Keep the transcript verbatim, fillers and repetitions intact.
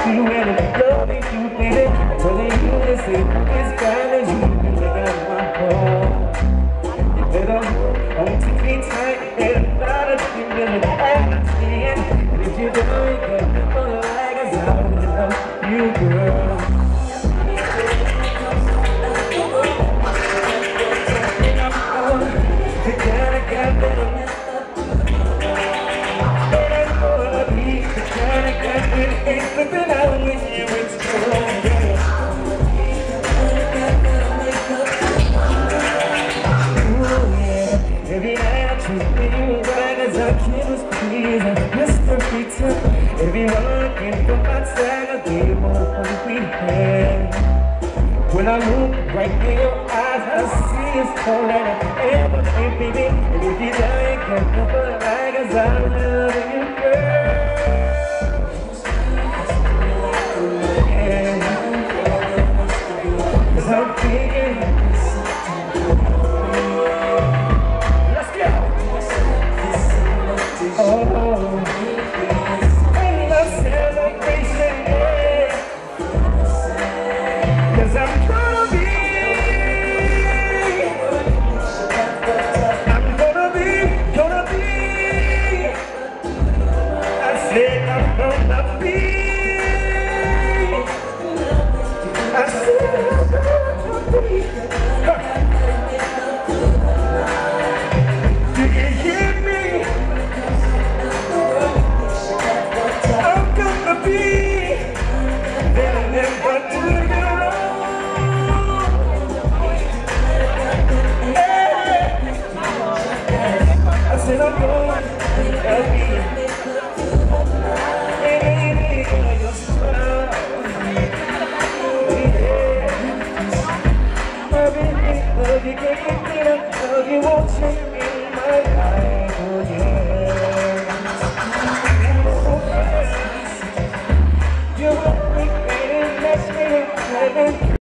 you and loving you, baby. Telling you to say it's fine as you can take out my heart. You better hold to me tight and a lot of things that I understand. And if you don't, you got nothing like us. I would love you, girl. The kind of guy that I'm it's flipping out with you, it's cool. Ooh, yeah. Every night I choose you, right as our kid was pleasing. Mister Pizza, everyone came from outside, I gave all what we had. When I look right in your eyes, I see it's all that I ever think, baby. And if you die, you can't help it like as I love you, girl. I'm thinking, let's go. Oh, ain't no celebration, yeah. 'Cause I'm gonna be, I'm gonna be, gonna be. I said I'm gonna be. I said I'm gonna be. Do you hear me? I'm gonna be there and